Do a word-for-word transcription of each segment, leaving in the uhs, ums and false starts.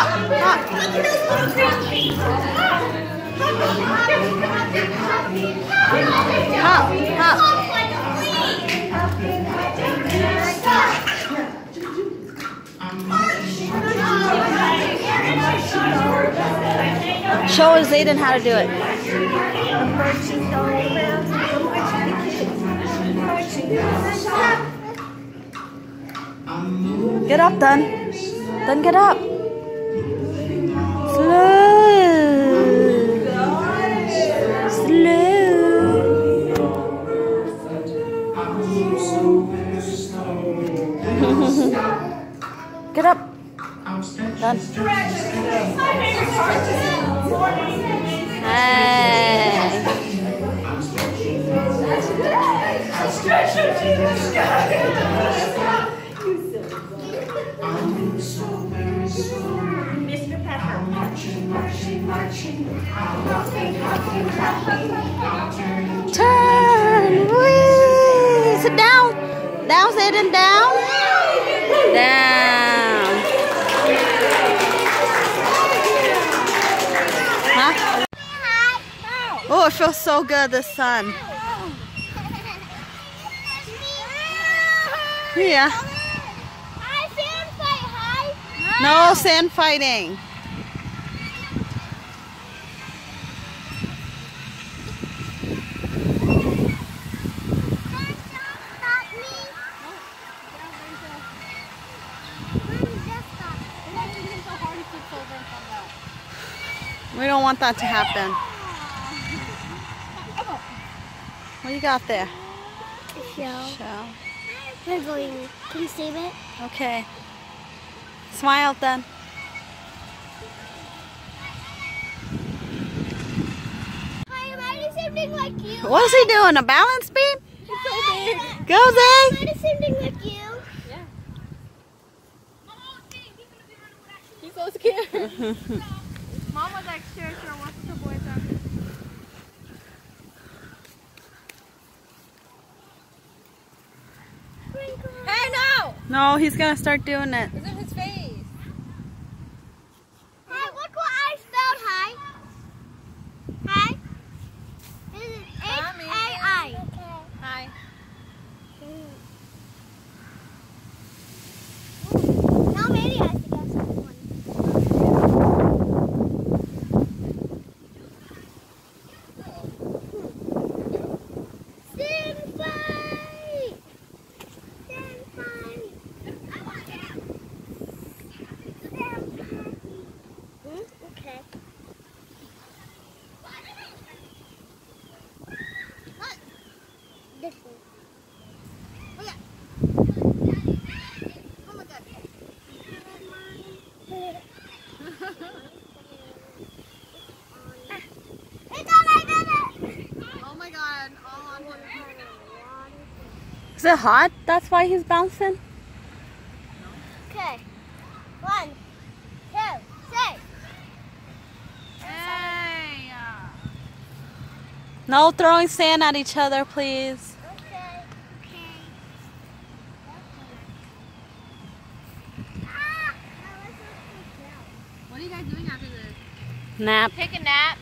hop, hop. Hop, hop. Show Zayden how to do it. Get up, Dun. Dun, get up. Slow. Slow. Get up. Done. Hey. Mister Pepper. Turn. Whee. Sit down. Down, Zayden, down. Down. Huh? Oh, it feels so good, the sun. Yeah. Hi, sand fight, hi. No sand fighting. We don't want that to happen. What do you got there? Shell. Shell. We're going. Can you save it? Okay. Smile then. Hi, am I the same thing like you? What is he doing? A balance beam? It's so big. Go, Zay. Am I the same thing like you? Yeah. He's so scared. Mom was like, sure, sure, wants the boys out. Hey, no! No, he's gonna start doing it. It's in his face. Hey, look what I spelled, hi. Hi. This is H A I. Hi. Now Manny has to guess someone. Sand fight! Sand fight! Sand fight! Hmm? Okay. What? This one. Oh yeah. Oh my god. It's on, I did it! Oh my god, all on him. Is it hot? That's why he's bouncing? Okay. One, two, three. Hey! No throwing sand at each other, please. Okay. Okay. What are you guys doing after this? Nap. Take a nap.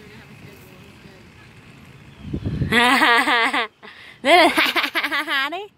Honey?